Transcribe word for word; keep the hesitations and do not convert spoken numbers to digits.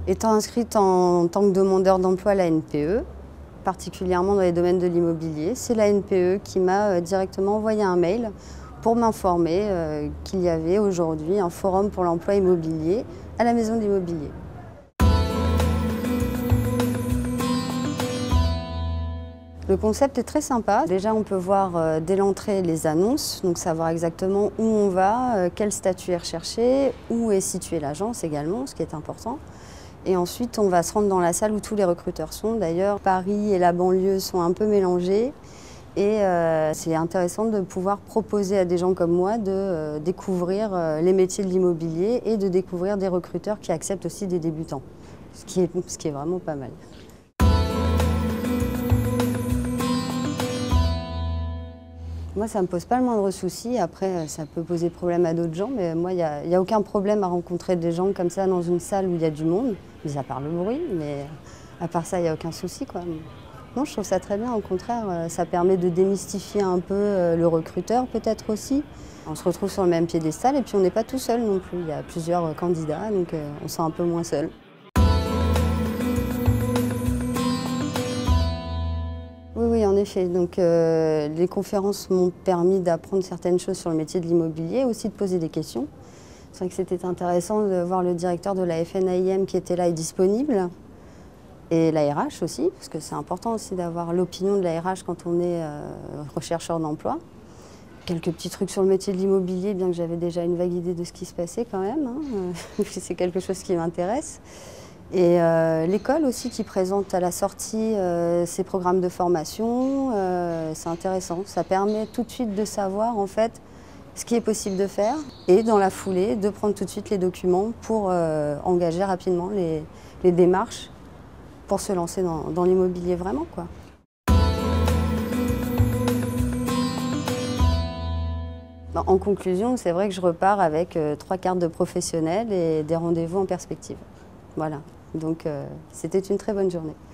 Étant inscrite en tant que demandeur d'emploi à la N P E, particulièrement dans les domaines de l'immobilier, c'est la N P E qui m'a directement envoyé un mail pour m'informer euh, qu'il y avait aujourd'hui un forum pour l'emploi immobilier à la Maison de l'Immobilier. Le concept est très sympa. Déjà, on peut voir euh, dès l'entrée les annonces, donc savoir exactement où on va, euh, quel statut est recherché, où est située l'agence également, ce qui est important. Et ensuite, on va se rendre dans la salle où tous les recruteurs sont. D'ailleurs, Paris et la banlieue sont un peu mélangés. Et euh, c'est intéressant de pouvoir proposer à des gens comme moi de euh, découvrir euh, les métiers de l'immobilier et de découvrir des recruteurs qui acceptent aussi des débutants, ce qui est, ce qui est vraiment pas mal. Moi, ça ne me pose pas le moindre souci. Après, ça peut poser problème à d'autres gens, mais moi, il n'y a, y a aucun problème à rencontrer des gens comme ça dans une salle où il y a du monde, mis à part le bruit, mais à part ça, il n'y a aucun souci, quoi. Non, je trouve ça très bien. Au contraire, ça permet de démystifier un peu le recruteur, peut-être aussi. On se retrouve sur le même piédestal et puis on n'est pas tout seul non plus. Il y a plusieurs candidats, donc on se sent un peu moins seul. Oui, oui, en effet. Donc, euh, les conférences m'ont permis d'apprendre certaines choses sur le métier de l'immobilier, aussi de poser des questions. C'est vrai que c'était intéressant de voir le directeur de la F N A I M qui était là et disponible, et la R H aussi, parce que c'est important aussi d'avoir l'opinion de la R H quand on est euh, rechercheur d'emploi. Quelques petits trucs sur le métier de l'immobilier, bien que j'avais déjà une vague idée de ce qui se passait quand même, hein. C'est quelque chose qui m'intéresse. Et euh, l'école aussi qui présente à la sortie euh, ses programmes de formation, euh, c'est intéressant. Ça permet tout de suite de savoir en fait ce qui est possible de faire et dans la foulée de prendre tout de suite les documents pour euh, engager rapidement les, les démarches pour se lancer dans, dans l'immobilier vraiment, quoi. En conclusion, c'est vrai que je repars avec euh, trois cartes de professionnel et des rendez-vous en perspective. Voilà. Donc, euh, c'était une très bonne journée.